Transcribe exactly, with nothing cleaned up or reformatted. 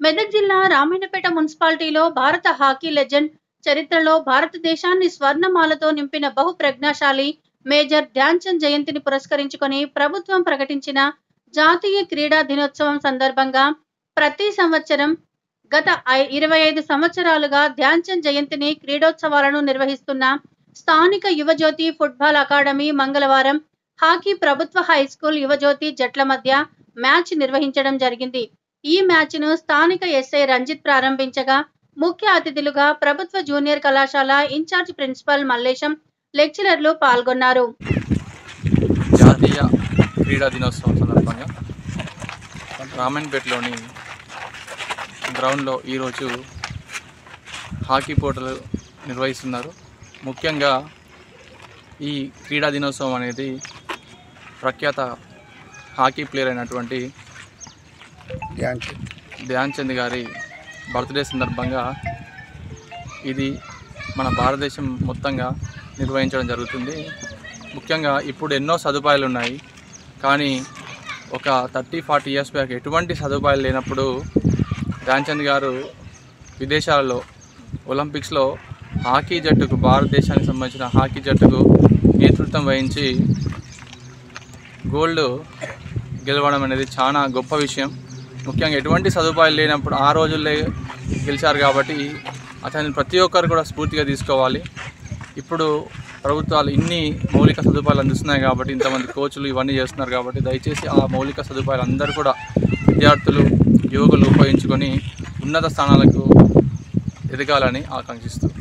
మెదక్ జిల్లా రామాయణపేట మున్సిపాలిటీలో భారత హాకీ లెజెండ్ చరిత్రలో భారతదేశాన్ని స్వర్ణమాలతో నింపిన బహు ప్రజ్ఞాశాలి మేజర్ ధ్యాన్ చంద్ జయంతిని పురస్కరించుకొని ప్రభుత్వం ప్రకటించిన జాతీయ క్రీడా దినోత్సవం సందర్భంగా ప్రతి సంవత్సరం గత ఇరవై ఐదు సంవత్సరాలుగా ధ్యాన్ చంద్ జయంతిని క్రీడోత్సవాలను నిర్వహిస్తున్న స్థానిక యువజ్యోతి ఫుట్బాల్ అకాడమీ మంగళవారం హాకీ ప్రభుత్వ హై స్కూల్ యువజ్యోతి జట్ల మధ్య మ్యాచ్ నిర్వహించడం జరిగింది। ఈ మ్యాచ్ ను స్థానిక ఎస్ఐ రంజిత్ ప్రారంభించగా ముఖ్య అతిథులుగా ప్రభుత్వ జూనియర్ కళాశాల ఇన్ఛార్జ్ ప్రిన్సిపల్ మల్లేశం లెక్చరర్లు పాల్గొన్నారు। జాతీయ క్రీడా దినోత్సవం సందర్భంగా రామాయణపేటలోని గ్రౌండ్లో ఈరోజు హాకీ పోటీలు నిర్వహిస్తున్నారు। ముఖ్యంగా ఈ క్రీడా దినోత్సవం అనేది ప్రఖ్యాత హాకీ ప్లేయర్ అయినటువంటి ధ్యాన్ చంద్ ధ్యాన్ చంద్ గారి బర్త్డే సందర్భంగా ఇది మన భారతదేశం మొత్తంగా నిర్వహించడం జరుగుతుంది। ముఖ్యంగా ఇప్పుడు ఎన్నో సదుపాయాలు ఉన్నాయి, కానీ ఒక థర్టీ ఫార్టీ ఇయర్స్ బ్యాక్ ఎటువంటి సదుపాయాలు లేనప్పుడు ధ్యాన్ చంద్ గారు విదేశాలలో ఒలింపిక్స్లో హాకీ జట్టుకు భారతదేశానికి సంబంధించిన హాకీ జట్టుకు నేతృత్వం వహించి గోల్డ్ గెలవడం అనేది చాలా గొప్ప విషయం। ముఖ్యంగా ఎటువంటి సదుపాయాలు లేనప్పుడు ఆ రోజుల్లో గెలిచారు కాబట్టి అతన్ని ప్రతి ఒక్కరు కూడా స్ఫూర్తిగా తీసుకోవాలి। ఇప్పుడు ప్రభుత్వాలు ఇన్ని మౌలిక సదుపాయాలు అందిస్తున్నాయి కాబట్టి ఇంతమంది కోచ్లు ఇవన్నీ చేస్తున్నారు కాబట్టి దయచేసి ఆ మౌలిక సదుపాయాలు అందరూ కూడా విద్యార్థులు యువకులు ఉపయోగించుకొని ఉన్నత స్థానాలకు ఎదగాలని ఆకాంక్షిస్తూ